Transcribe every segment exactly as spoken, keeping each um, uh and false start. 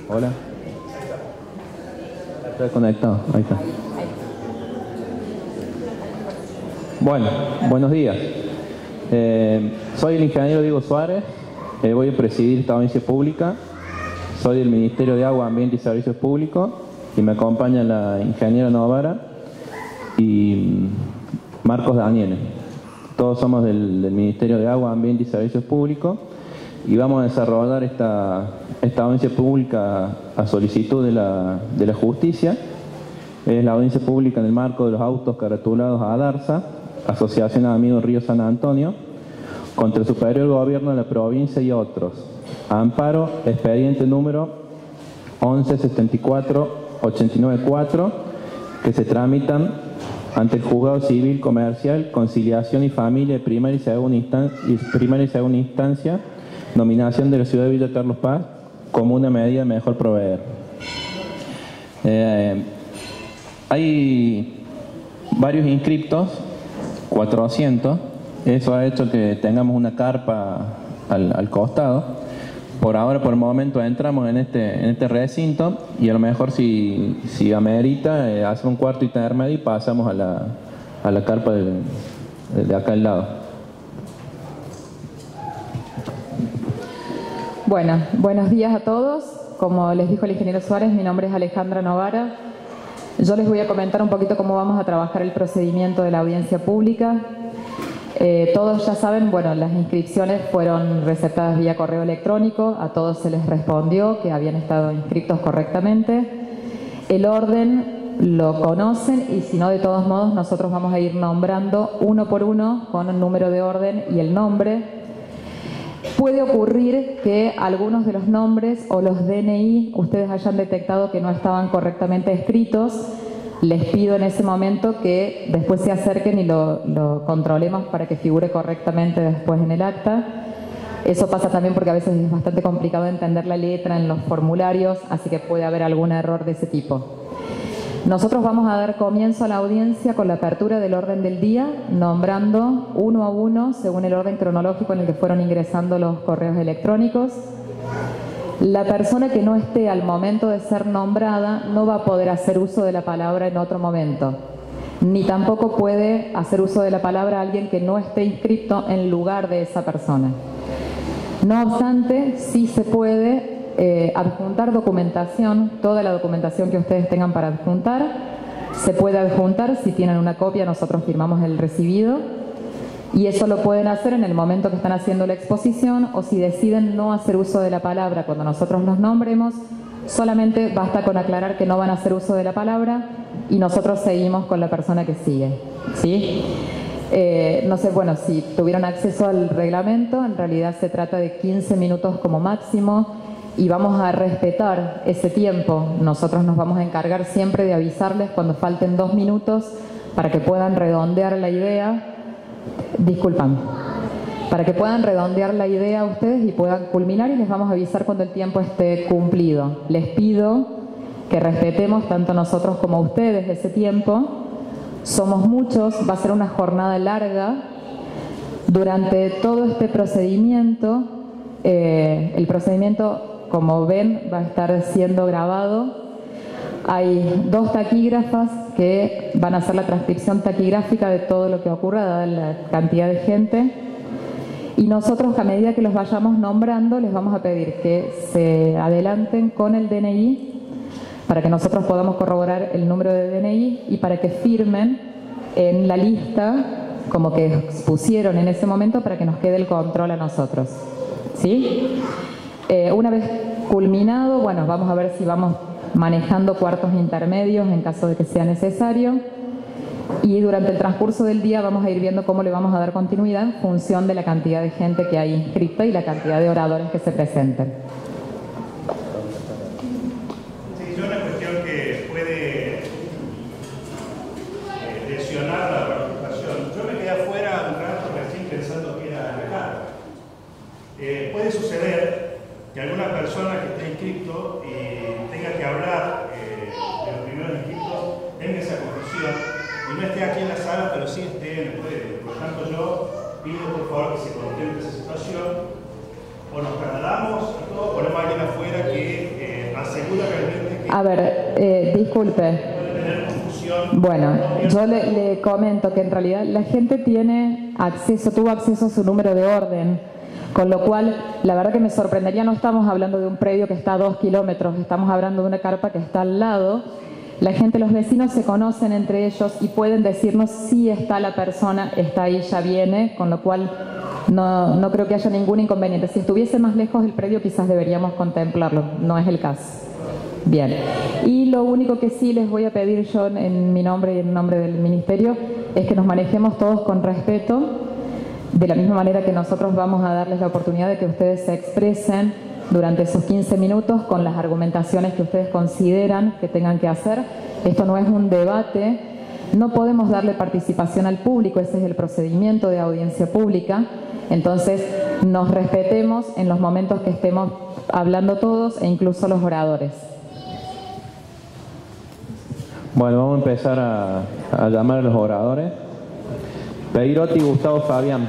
Hola. Estoy conectado, ahí está. Bueno, buenos días. Eh, soy el ingeniero Diego Suárez, eh, voy a presidir esta audiencia pública. Soy del Ministerio de Agua, Ambiente y Servicios Públicos y me acompaña la ingeniera Novara y Marcos Daniele. Todos somos del, del Ministerio de Agua, Ambiente y Servicios Públicos y vamos a desarrollar esta, esta audiencia pública a solicitud de la, de la justicia. Es la audiencia pública en el marco de los autos caratulados a ADARSA, Asociación de Amigos Río San Antonio, contra el Superior Gobierno de la provincia y otros. Amparo, expediente número once setenta y cuatro ochenta y nueve cuatro, que se tramitan ante el Juzgado Civil Comercial, Conciliación y Familia de primera y segunda instancia, primera y segunda instancia, nominación de la ciudad de Villa Carlos Paz como una medida de mejor proveer. Eh, hay varios inscriptos, cuatrocientos, eso ha hecho que tengamos una carpa al, al costado. Por ahora, por el momento, entramos en este, en este recinto y a lo mejor si, si amerita, eh, hacer un cuarto intermedio y pasamos a la, a la carpa de, de acá al lado. Bueno, buenos días a todos. Como les dijo el ingeniero Suárez, mi nombre es Alejandra Novara. Yo les voy a comentar un poquito cómo vamos a trabajar el procedimiento de la audiencia pública. Eh, todos ya saben, bueno, las inscripciones fueron receptadas vía correo electrónico, a todos se les respondió que habían estado inscritos correctamente. El orden lo conocen y si no, de todos modos, nosotros vamos a ir nombrando uno por uno con el número de orden y el nombre. Puede ocurrir que algunos de los nombres o los D N I ustedes hayan detectado que no estaban correctamente escritos. Les pido en ese momento que después se acerquen y lo, lo controlemos para que figure correctamente después en el acta. Eso pasa también porque a veces es bastante complicado entender la letra en los formularios, así que puede haber algún error de ese tipo. Nosotros vamos a dar comienzo a la audiencia con la apertura del orden del día, nombrando uno a uno según el orden cronológico en el que fueron ingresando los correos electrónicos. La persona que no esté al momento de ser nombrada no va a poder hacer uso de la palabra en otro momento, ni tampoco puede hacer uso de la palabra alguien que no esté inscrito en lugar de esa persona. No obstante, sí se puede eh, adjuntar documentación, toda la documentación que ustedes tengan para adjuntar, se puede adjuntar, si tienen una copia nosotros firmamos el recibido. Y eso lo pueden hacer en el momento que están haciendo la exposición o si deciden no hacer uso de la palabra cuando nosotros nos nombremos, solamente basta con aclarar que no van a hacer uso de la palabra y nosotros seguimos con la persona que sigue, ¿sí? Eh, no sé, bueno, si tuvieron acceso al reglamento, en realidad se trata de quince minutos como máximo y vamos a respetar ese tiempo. Nosotros nos vamos a encargar siempre de avisarles cuando falten dos minutos para que puedan redondear la idea. Disculpan, para que puedan redondear la idea a ustedes y puedan culminar y les vamos a avisar cuando el tiempo esté cumplido. Les pido que respetemos tanto nosotros como ustedes ese tiempo. Somos muchos, va a ser una jornada larga. Durante todo este procedimiento, eh, el procedimiento, como ven, va a estar siendo grabado. Hay dos taquígrafas que van a hacer la transcripción taquigráfica de todo lo que ocurra, dada la cantidad de gente. Y nosotros, a medida que los vayamos nombrando, les vamos a pedir que se adelanten con el D N I para que nosotros podamos corroborar el número de D N I y para que firmen en la lista, como que expusieron en ese momento, para que nos quede el control a nosotros. ¿Sí? Eh, una vez culminado, bueno, vamos a ver si vamos manejando cuartos intermedios en caso de que sea necesario y durante el transcurso del día vamos a ir viendo cómo le vamos a dar continuidad en función de la cantidad de gente que hay inscrita y la cantidad de oradores que se presenten. Sí, es una cuestión que puede eh, lesionar la participación. Yo me quedé afuera un rato recién pensando que era acá. Eh, puede suceder que alguna persona que esté inscrito y tenga que hablar eh, de los primeros inscritos tenga esa confusión y no esté aquí en la sala, pero sí esté en el predio. Por lo tanto, yo pido por favor que se contemple esa situación, o nos trasladamos y todo, ponemos a alguien afuera que eh, hace dificulta realmente que A ver, eh, disculpe. puede tener confusión. Bueno, yo le, le comento que en realidad la gente tiene acceso, tuvo acceso a su número de orden, con lo cual la verdad que me sorprendería, no estamos hablando de un predio que está a dos kilómetros, estamos hablando de una carpa que está al lado. La gente, los vecinos se conocen entre ellos y pueden decirnos si está la persona, está ahí, ya viene, con lo cual no, no creo que haya ningún inconveniente. Si estuviese más lejos del predio quizás deberíamos contemplarlo, no es el caso. Bien, y lo único que sí les voy a pedir yo en mi nombre y en nombre del Ministerio es que nos manejemos todos con respeto, de la misma manera que nosotros vamos a darles la oportunidad de que ustedes se expresen durante esos quince minutos con las argumentaciones que ustedes consideran que tengan que hacer. Esto no es un debate, no podemos darle participación al público, ese es el procedimiento de audiencia pública. Entonces, nos respetemos en los momentos que estemos hablando todos e incluso los oradores. Bueno, vamos a empezar a, a llamar a los oradores. Peirotti Gustavo Fabián.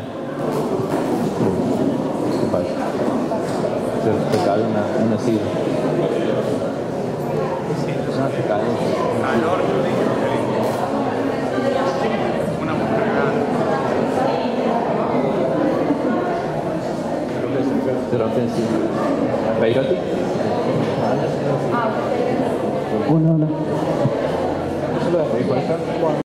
¿Qué pasa? Se, se cayó una, una silla. No, se cayó. Una mujer grande. Se rompió encima. ¿Peirotti? Uno, no. ¿Eso lo dejo ahí por acá?